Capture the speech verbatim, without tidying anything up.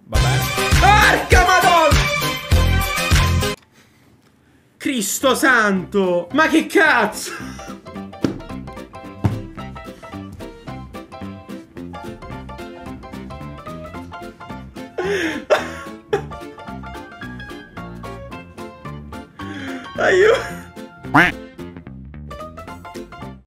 Va bene. Porca madonna! Cristo santo! Ma che cazzo? Aiuto!